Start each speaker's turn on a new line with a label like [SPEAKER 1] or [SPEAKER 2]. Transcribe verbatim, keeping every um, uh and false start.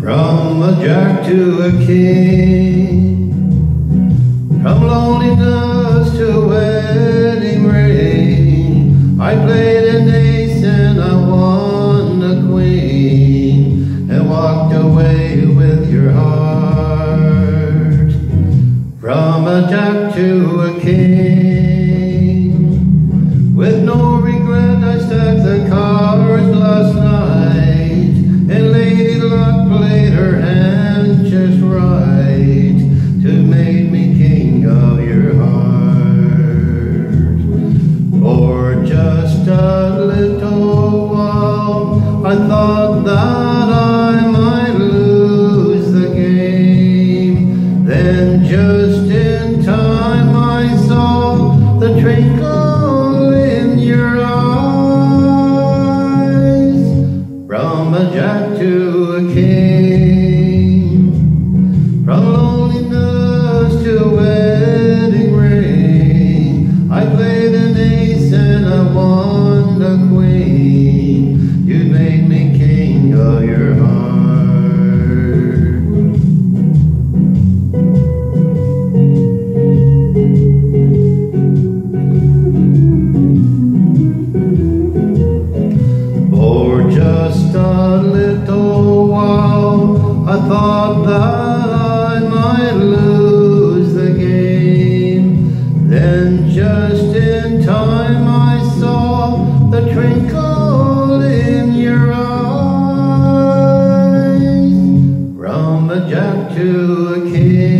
[SPEAKER 1] From a jack to a king, from loneliness to wedding ring, I played an ace and I won a queen, and walked away with your heart. From a jack to a king, with no regret I stacked the cards last night, and Lady Luck played her hand just right to make me king of your heart. For just a little while I thought that I might lose the game, then just in time I saw the twinkle in your eyes. From a jack to a king, from loneliness to wedding ring, I played an ace and I won a queen. You made me king of your heart. For just a little while I thought that I might lose the game, then just in time I saw the twinkle in your eyes. From a jack to a king,